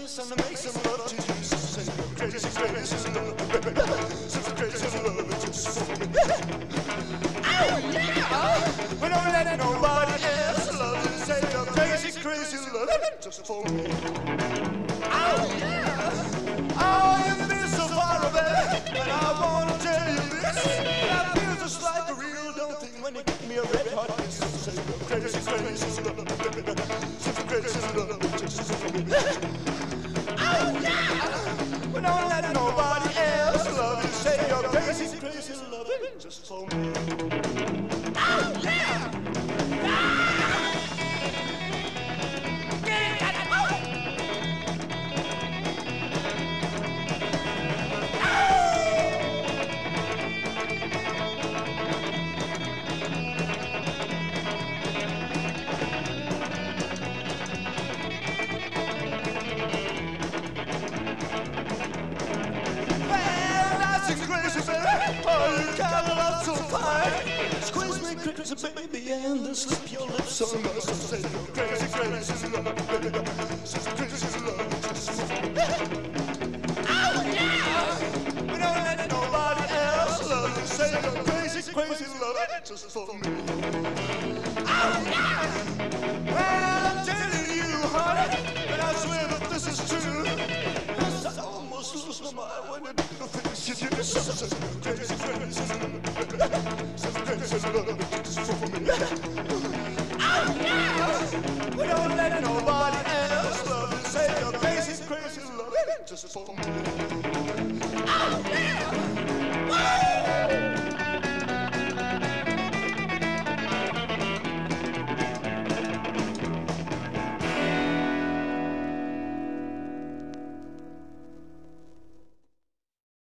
this and make some love to you. Say you're crazy, crazy love. Such a crazy love just for me. Oh yeah! We don't let nobody else love you. Say you're crazy, crazy love just for me. Oh yeah! Oh, you've been so far away, and I wanna tell you this. I feel just like a real dumb thing when you give me a red hot kiss. Say you're crazy, crazy love. Such a crazy love just for me. Oh yeah! We don't let nobody else love you. Say you're crazy, crazy love just for me. Oh yeah! Crazy baby, and then slip your lips on my soul. Say you're crazy, crazy love. Such a crazy love just for me. Oh yeah! We don't let nobody else love you. Say you're crazy, crazy love just for me. Oh yeah! Well, I'm telling you, honey, and I swear that this is true. I almost lose my mind when you do the things you do. Such a crazy, crazy love. Such a crazy love. Oh yeah! We don't let nobody else love you. Say you're crazy, crazy love just for me.